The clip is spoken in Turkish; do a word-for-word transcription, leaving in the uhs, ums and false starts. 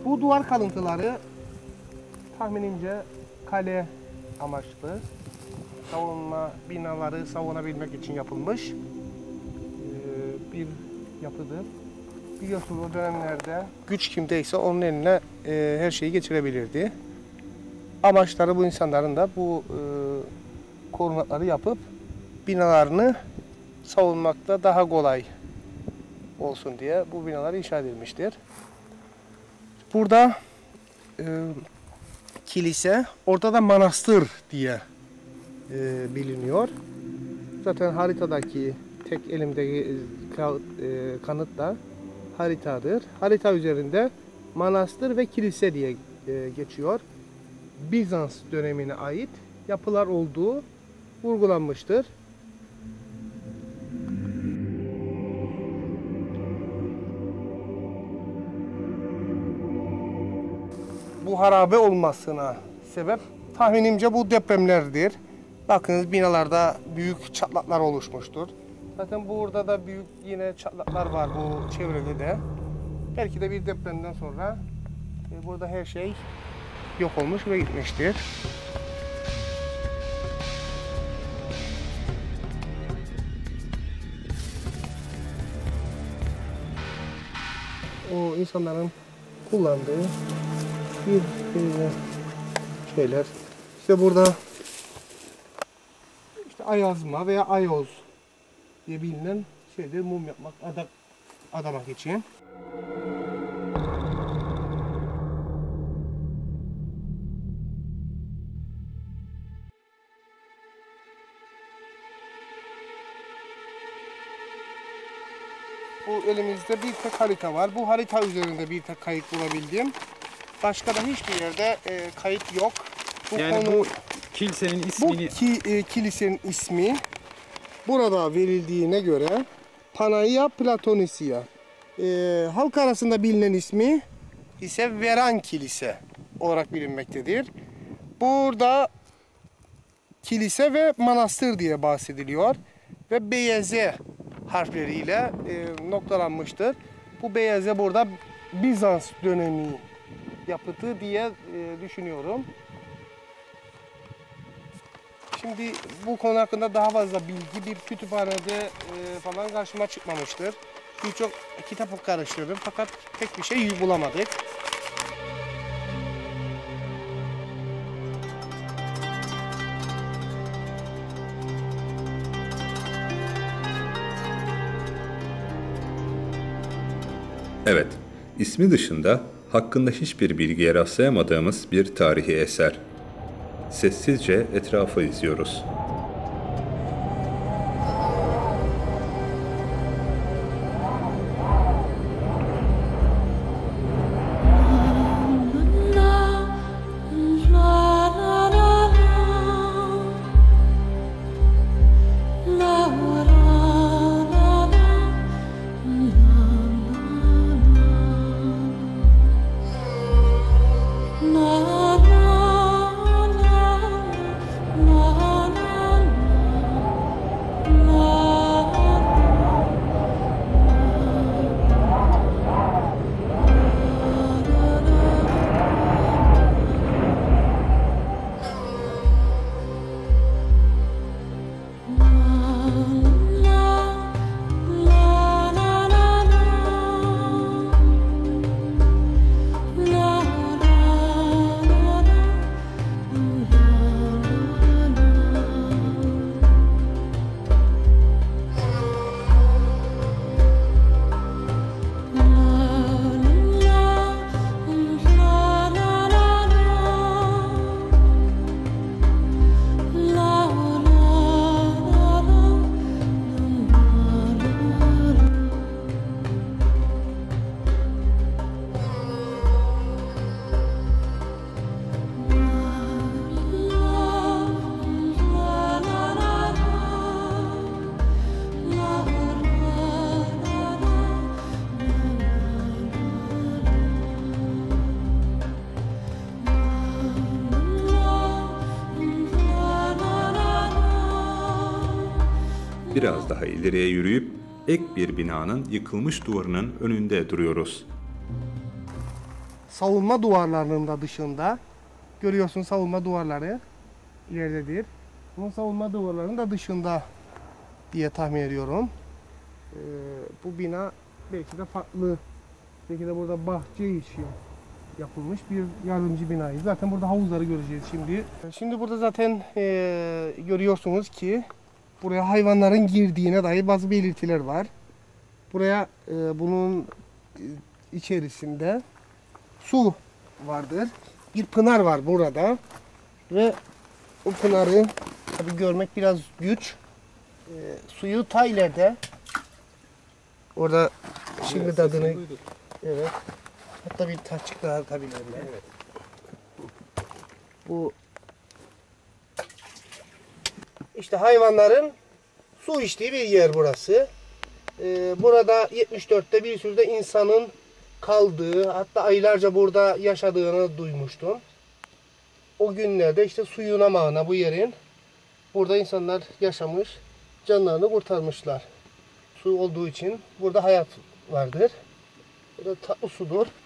Bu duvar kalıntıları tahminimce kale amaçlı savunma binaları savunabilmek için yapılmış bir yapıdır. Biliyorsunuz o dönemlerde güç kimdeyse onun eline e, her şeyi geçirebilirdi. Amaçları bu insanların da bu e, korunakları yapıp binalarını savunmakta daha kolay olsun diye bu binalar inşa edilmiştir. Burada e, kilise, orada da manastır diye e, biliniyor. Zaten haritadaki tek elimdeki e, kanıt da haritadır. Harita üzerinde manastır ve kilise diye e, geçiyor. Bizans dönemine ait yapılar olduğu vurgulanmıştır. Bu harabe olmasına sebep tahminimce bu depremlerdir. Bakınız binalarda büyük çatlaklar oluşmuştur. Zaten burada da büyük yine çatlaklar var bu çevrede de. Belki de bir depremden sonra e, burada her şey yok olmuş ve gitmiştir. O insanların kullandığı bir e, şeyler. İşte burada işte ayazma veya ayoz diye bilinen şeydir, mum yapmak, adak adamak için. Bu elimizde bir tek harita var. Bu harita üzerinde bir tek kayıt bulabildim. Başka da hiçbir yerde e, kayıt yok. Bu yani konu, bu kilisenin ismini... Bu ki, e, kilisenin ismi burada verildiğine göre Panagia Platonisia. E, halk arasında bilinen ismi ise Veran Kilise olarak bilinmektedir. Burada kilise ve manastır diye bahsediliyor ve beyeze harfleriyle e, noktalanmıştır. Bu beyeze burada Bizans dönemi yapıtı diye e, düşünüyorum. Şimdi bu konu hakkında daha fazla bilgi bir kütüphanede e, falan karşıma çıkmamıştır. Birçok kitap karıştırdım fakat pek bir şey bulamadık. Evet, ismi dışında hakkında hiçbir bilgiye rastlayamadığımız bir tarihi eser. Sessizce etrafı izliyoruz. Biraz daha ileriye yürüyüp ek bir binanın yıkılmış duvarının önünde duruyoruz. savunma duvarlarının da dışında, görüyorsun savunma duvarları ileridedir. Bunun savunma duvarlarının da dışında diye tahmin ediyorum. Ee, bu bina belki de farklı, belki de burada bahçe için yapılmış bir yardımcı binayı. Zaten burada havuzları göreceğiz şimdi. Şimdi burada zaten e, görüyorsunuz ki buraya hayvanların girdiğine dair bazı belirtiler var. Buraya e, bunun içerisinde su vardır. Bir pınar var burada ve o pınarı tabi görmek biraz güç. E, suyu ta ileride. Orada şimdi evet, tadını evet. Hatta bir taçık daha atabilirim ben. Evet. Bu işte hayvanların su içtiği bir yer burası. Ee, burada yetmiş dörtte bir sürü de insanın kaldığı, hatta aylarca burada yaşadığını duymuştum. O günlerde işte suyuna mağına bu yerin. Burada insanlar yaşamış, canlarını kurtarmışlar. Su olduğu için burada hayat vardır. Burada tatlı sudur.